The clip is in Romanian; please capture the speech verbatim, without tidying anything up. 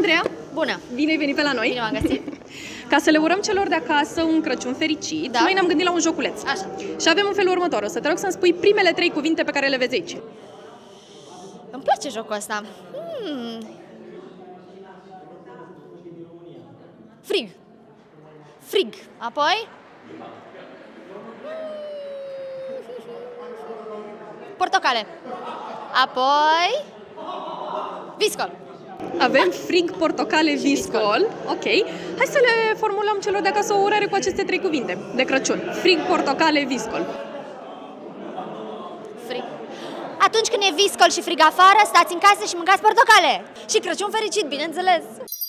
Andreea! Bună! Bine ai venit pe la noi! Bine m-am găsit! Ca să le urăm celor de acasă un Crăciun fericit, Da. noi ne-am gândit la un joculeț. Așa. Și avem în felul următor. O să te rog să-mi spui primele trei cuvinte pe care le vezi aici. Îmi place jocul ăsta. Hmm. Frig. Frig. Apoi? Portocale. Apoi? Viscol. Avem frig, portocale, viscol. Ok. Hai să le formulăm celor de acasă o urare cu aceste trei cuvinte de Crăciun. Frig, portocale, viscol. Frig. Atunci când e viscol și frig afară, stați în casă și mâncați portocale. Și Crăciun fericit, bineînțeles!